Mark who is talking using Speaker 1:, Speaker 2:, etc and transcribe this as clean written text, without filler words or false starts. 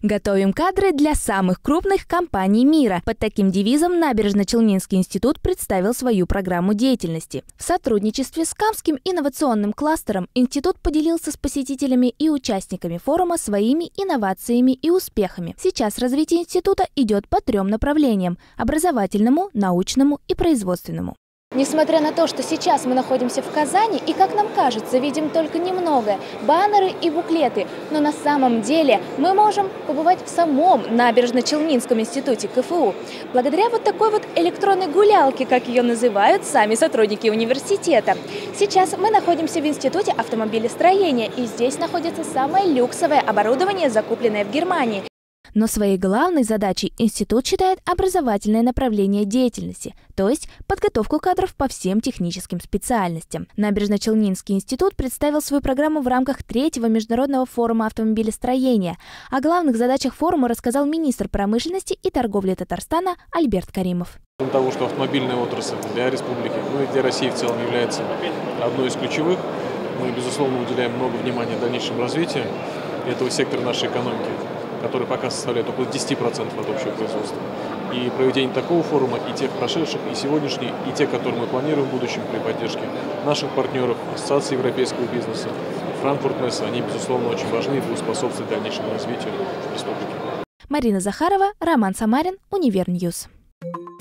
Speaker 1: Готовим кадры для самых крупных компаний мира. Под таким девизом Набережно-Челнинский институт представил свою программу деятельности. В сотрудничестве с Камским инновационным кластером институт поделился с посетителями и участниками форума своими инновациями и успехами. Сейчас развитие института идет по 3 направлениям – образовательному, научному и производственному. Несмотря на то, что сейчас мы находимся в Казани и, как нам кажется, видим только немного – баннеры и буклеты, но на самом деле мы можем побывать в самом Набережно-Челнинском институте КФУ. Благодаря вот такой вот электронной гулялке, как ее называют сами сотрудники университета. Сейчас мы находимся в институте автомобилестроения, и здесь находится самое люксовое оборудование, закупленное в Германии. Но своей главной задачей институт считает образовательное направление деятельности, то есть подготовку кадров по всем техническим специальностям. Набережно-Челнинский институт представил свою программу в рамках 3-го международного форума автомобилестроения. О главных задачах форума рассказал министр промышленности и торговли Татарстана Альберт Каримов.
Speaker 2: Кроме того, что автомобильная отрасль для республики, ну и для России в целом является одной из ключевых, мы, безусловно, уделяем много внимания дальнейшему развитию этого сектора нашей экономики, который пока составляет около 10% от общего производства. И проведение такого форума, и тех прошедших, и сегодняшних, и тех, которые мы планируем в будущем при поддержке наших партнеров, Ассоциации европейского бизнеса, Франкфурт-Месса, они, безусловно, очень важны и будут способствовать дальнейшему развитию республики.
Speaker 1: Марина Захарова, Роман Самарин, Универньюз.